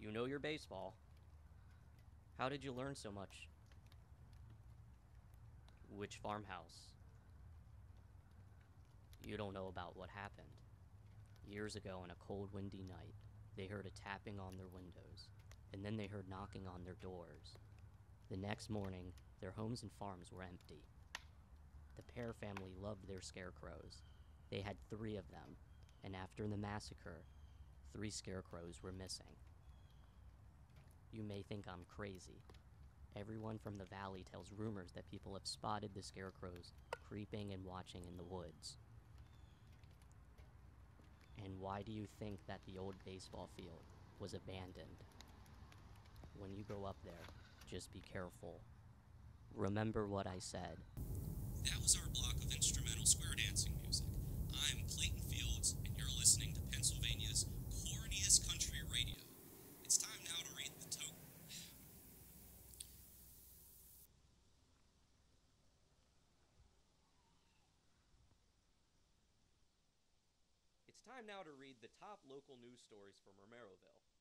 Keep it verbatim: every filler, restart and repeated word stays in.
You know your baseball. How did you learn so much? Which farmhouse? You don't know about what happened. Years ago, on a cold, windy night, they heard a tapping on their windows, and then they heard knocking on their doors. The next morning, their homes and farms were empty. The Pear family loved their scarecrows. They had three of them, and after the massacre, three scarecrows were missing. You may think I'm crazy. Everyone from the valley tells rumors that people have spotted the scarecrows creeping and watching in the woods. And why do you think that the old baseball field was abandoned? When you go up there, just be careful. Remember what I said. That was our block of instrumental square dancing music. I'm Clayton Fields, and you're listening to Pennsylvania's corniest country radio. It's time now to read the to- It's time now to read the top local news stories from Romeroville.